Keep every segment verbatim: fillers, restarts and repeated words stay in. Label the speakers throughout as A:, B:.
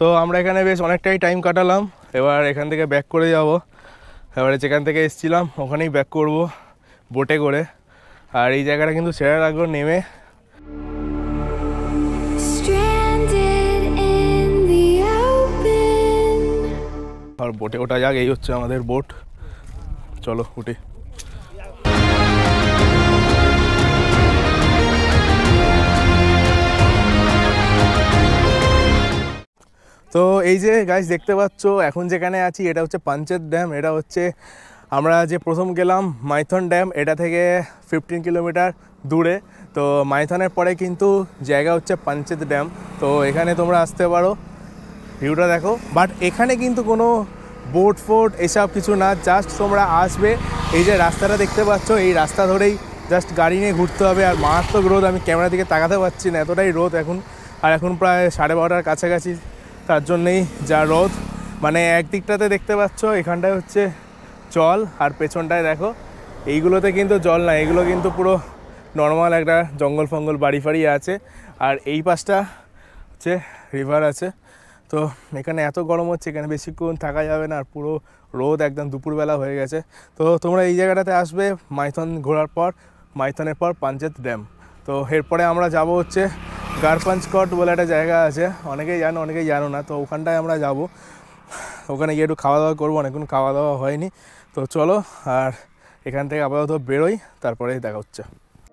A: তো আমরা এখানে বেশ অনেকটাই টাইম কাটালাম, এবার এখান থেকে ব্যাক করে যাব। এবারে যেখান থেকে এসেছিলাম ওখানেই ব্যাক করব বোটে করে। আর এই জায়গাটা কিন্তু সেরা লাগলো নেমে। আর বোটে ওঠা যাক, এই হচ্ছে আমাদের বোট, চলো উঠি। তো এই যে গাইস দেখতে পাচ্ছ এখন যেখানে আছি এটা হচ্ছে পাঞ্চেত ড্যাম। এটা হচ্ছে আমরা যে প্রথম গেলাম মাইথন ড্যাম, এটা থেকে ফিফটিন কিলোমিটার দূরে। তো মাইথনের পরে কিন্তু জায়গা হচ্ছে পাঞ্চেত ড্যাম। তো এখানে তোমরা আসতে পারো, ভিউটা দেখো। বাট এখানে কিন্তু কোনো বোট ফোট এসব কিছু না, জাস্ট তোমরা আসবে, এই যে রাস্তাটা দেখতে পাচ্ছ এই রাস্তা ধরেই জাস্ট গাড়ি নিয়ে ঘুরতে হবে। আর মারাত্মক রোদ, আমি ক্যামেরা দিকে তাকাতে পারছি না, এতটাই রোদ এখন। আর এখন প্রায় সাড়ে বারোটার কাছাকাছি, তার জন্যেই যা রোদ। মানে একদিকটাতে দেখতে পাচ্ছ এখানটায় হচ্ছে জল, আর পেছনটায় দেখো এইগুলোতে কিন্তু জল না, এগুলো কিন্তু পুরো নর্মাল একটা জঙ্গল ফঙ্গল বাড়ি ফাড়ি আছে। আর এই পাশটা হচ্ছে রিভার আছে। তো এখানে এত গরম হচ্ছে, এখানে বেশিক্ষণ থাকা যাবে না, আর পুরো রোদ একদম দুপুরবেলা হয়ে গেছে। তো তোমরা এই জায়গাটাতে আসবে মাইথন ঘোরার পর, মাইথনের পর পাঞ্চেত ড্যাম। তো এরপরে আমরা যাব হচ্ছে গারপাঞ্চকট বলে একটা জায়গা আছে, অনেকেই জানো অনেকেই জানো না। তো ওখানটায় আমরা যাব, ওখানে গিয়ে একটু খাওয়া দাওয়া করবো, অনেকক্ষণ খাওয়া দাওয়া হয়নি। তো চলো, আর এখান থেকে আপাতত বেরোই, তারপরে দেখা হচ্ছে।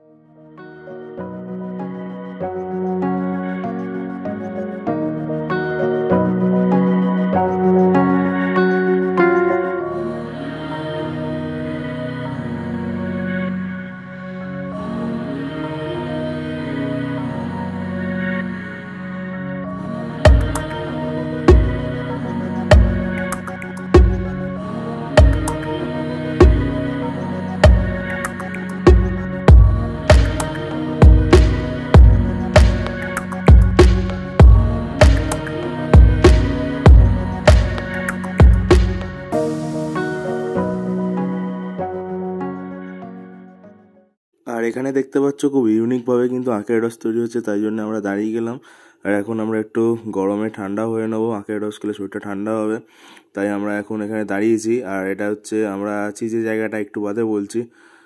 A: আর এখানে দেখতে পাচ্ছ খুব ইউনিকভাবে কিন্তু আখের রস তৈরি হচ্ছে, তাই জন্য আমরা দাঁড়িয়ে গেলাম। আর এখন আমরা একটু গরমে ঠান্ডা হয়ে নেবো, আখের রস খেলে শরীরটা ঠান্ডা হবে, তাই আমরা এখন এখানে দাঁড়িয়েছি। আর এটা হচ্ছে আমরা আছি যে জায়গাটা একটু বাদে বলছি।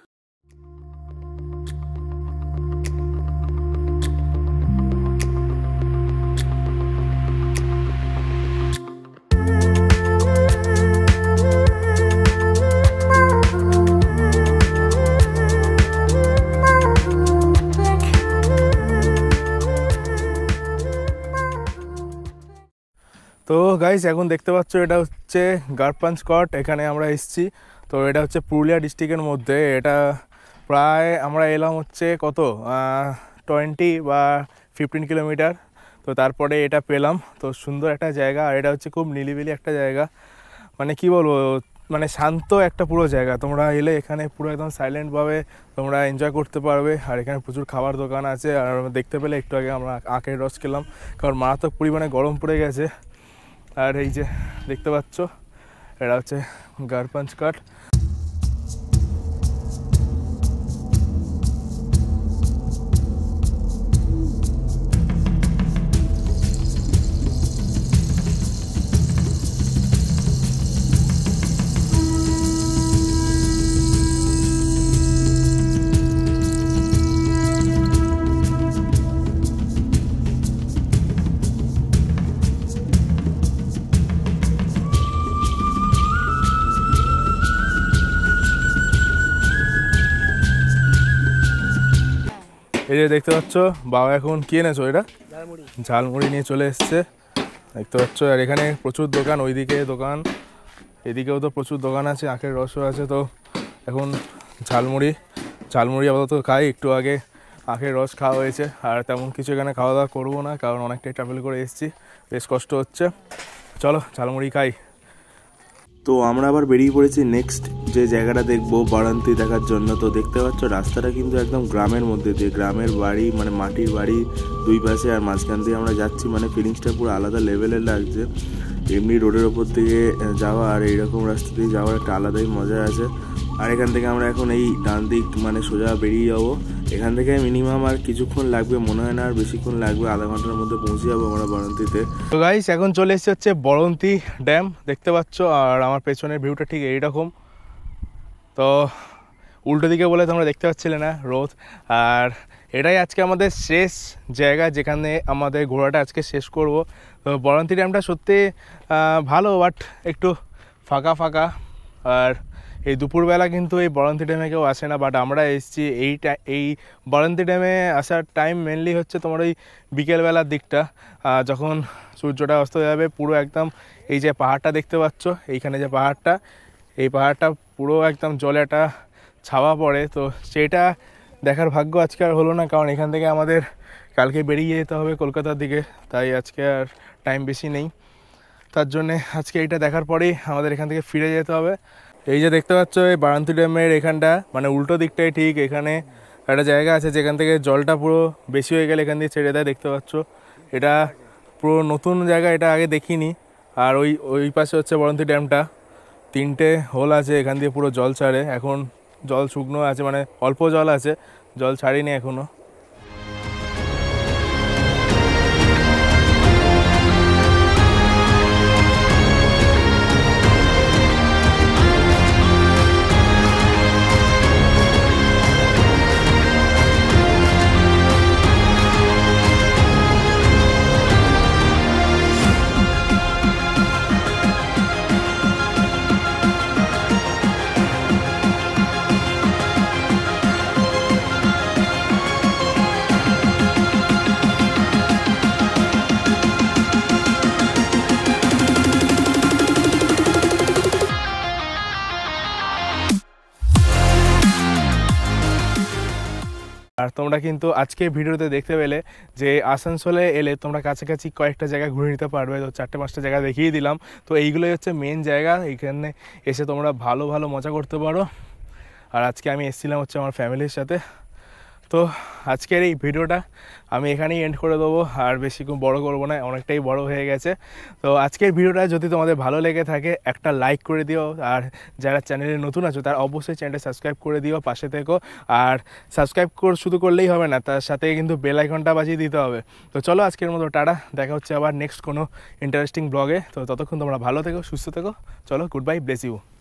A: তো গাইস এখন দেখতে পাচ্ছ এটা হচ্ছে গারপাঞ্চকট, এখানে আমরা এসেছি। তো এটা হচ্ছে পুরুলিয়া ডিস্ট্রিক্টের মধ্যে। এটা প্রায় আমরা এলাম হচ্ছে কত টোয়েন্টি বা ফিফটিন কিলোমিটার। তো তারপরে এটা পেলাম। তো সুন্দর একটা জায়গা, আর এটা হচ্ছে খুব নিলিবিলি একটা জায়গা, মানে কি বলবো, মানে শান্ত একটা পুরো জায়গা। তোমরা এলে এখানে পুরো একদম সাইলেন্টভাবে তোমরা এনজয় করতে পারবে। আর এখানে প্রচুর খাবার দোকান আছে। আর দেখতে পেলে একটু আগে আমরা আখের রস খেলাম, কারণ মারাত্মক পরিমাণে গরম পড়ে গেছে। আর এই যে দেখতে পাচ্ছ এটা হচ্ছে গারপাঞ্চকট। এই যে দেখতে পাচ্ছ বাবা এখন কি এনেছো, এটা ঝালমুড়ি নিয়ে চলে এসছে দেখতে পাচ্ছ। আর এখানে প্রচুর দোকান, ওইদিকে দোকান, এদিকেও তো প্রচুর দোকান আছে, আখের রসও আছে। তো এখন ঝালমুড়ি ঝালমুড়ি আপাতত খাই, একটু আগে আখের রস খাওয়া হয়েছে। আর তেমন কিছু এখানে খাওয়া দাওয়া করবো না, কারণ অনেকটাই ট্রাভেল করে এসেছি, বেশ কষ্ট হচ্ছে। চলো ঝালমুড়ি খাই। তো আমরা আবার বেরিয়ে পড়েছি নেক্সট যে জায়গাটা দেখবো বারান্তি দেখার জন্য। তো দেখতে পাচ্ছ রাস্তাটা কিন্তু একদম গ্রামের মধ্যে দিয়ে, গ্রামের বাড়ি মানে মাটির বাড়ি দুই পাশে, আর মাঝখান দিয়ে আমরা যাচ্ছি, মানে ফিলিংসটা পুরো আলাদা লেভেলের লাগছে। এমনি রোডের ওপর থেকে যাওয়া আর এইরকম রাস্তা দিয়ে যাওয়ার একটা আলাদাই মজা আছে। আর এখান থেকে আমরা এখন এই ডান দিক মানে সোজা বেরিয়ে যাবো। এখান থেকে মিনিমাম আর কিছুক্ষণ লাগবে মনে হয় না, আর বেশিক্ষণ লাগবে, আধা ঘন্টার মধ্যে পৌঁছে যাবো আমরা বরন্তিতে। তো গাইস এখন চলে এসেছে হচ্ছে বরন্তি ড্যাম, দেখতে পাচ্ছ, আর আমার পেছনের ভিউটা ঠিক এইরকম। তো উল্টো দিকে বলে তোমরা দেখতে পাচ্ছিলে না রোদ, আর এটাই আজকে আমাদের শেষ জায়গা যেখানে আমাদের ঘোরাটা আজকে শেষ করব। তো বরন্তি ড্যামটা সত্যি ভালো, বাট একটু ফাঁকা ফাঁকা, আর এই দুপুরবেলা কিন্তু এই বরন্তি ড্যামে কেউ আসে না, বাট আমরা এসেছি এই এই বরন্তি ড্যামে আসার টাইম মেনলি হচ্ছে তোমার ওই বিকেলবেলার দিকটা, যখন সূর্যটা অস্ত যাবে। পুরো একদম এই যে পাহাড়টা দেখতে পাচ্ছ, এইখানে যে পাহাড়টা, এই পাহাড়টা পুরো একদম জলে একটা ছাওয়া পড়ে। তো সেটা দেখার ভাগ্য আজকে আর হলো না, কারণ এখান থেকে আমাদের কালকে বেরিয়ে যেতে হবে কলকাতার দিকে, তাই আজকে আর টাইম বেশি নেই। তার জন্যে আজকে এইটা দেখার পরেই আমাদের এখান থেকে ফিরে যেতে হবে। এই যে দেখতে পাচ্ছ এই বারান্তি ড্যামের এখানটা, মানে উল্টো দিকটাই ঠিক এখানে একটা জায়গা আছে যেখান থেকে জলটা পুরো বেশি হয়ে গেলে এখান দিয়ে ছেড়ে দেয়, দেখতে পাচ্ছ। এটা পুরো নতুন জায়গা, এটা আগে দেখিনি। আর ওই ওই পাশে হচ্ছে বরন্তি ড্যামটা, তিনটে হোল আছে, এখান দিয়ে পুরো জল ছাড়ে। এখন জল শুকনো আছে, মানে অল্প জল আছে, জল ছাড়িনি এখনও। আর তোমরা কিন্তু আজকে ভিডিওতে দেখতে পেলে যে আসানসোলে এলে তোমরা কাছাকাছি কয়েকটা জায়গা ঘুরে নিতে পারবে। তো চারটে পাঁচটা জায়গা দেখিয়ে দিলাম। তো এইগুলোই হচ্ছে মেন জায়গা, এইখানে এসে তোমরা ভালো ভালো মজা করতে পারো। আর আজকে আমি এসেছিলাম হচ্ছে আমার ফ্যামিলির সাথে। তো আজকের এই ভিডিওটা আমি এখানেই এন্ড করে দেবো, আর বেশি বড় করবো না, অনেকটাই বড় হয়ে গেছে। তো আজকের ভিডিওটা যদি তোমাদের ভালো লেগে থাকে একটা লাইক করে দিও, আর যারা চ্যানেলে নতুন আছো তারা অবশ্যই চ্যানেলটা সাবস্ক্রাইব করে দিও, পাশে থেকো। আর সাবস্ক্রাইব করে শুধু করলেই হবে না, তার সাথে কিন্তু বেল আইকনটা বাজিয়ে দিতে হবে। তো চলো আজকের মতো টাটা, দেখা হচ্ছে আবার নেক্সট কোনো ইন্টারেস্টিং ব্লগে। তো ততক্ষণ তোমরা ভালো থেকো, সুস্থ থেকো। চলো, গুড বাই, ব্লেস ইউ।